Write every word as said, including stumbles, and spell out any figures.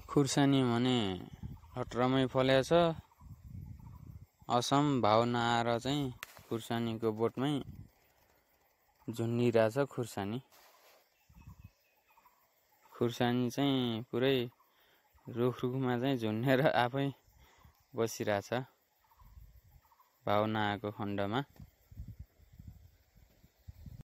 खुर्सानी भने हट्रमै फलेको छ। असम भाउ नआएर चाहिँ खुर्सानीको बोटमै झुन्डिरहेछ खुर्सानी। खुर्सानी चाहिँ पुरै रुखरुखमा चाहिँ झुन्डेर आफै बसिरहेछ भाउ नआएको खण्डमा।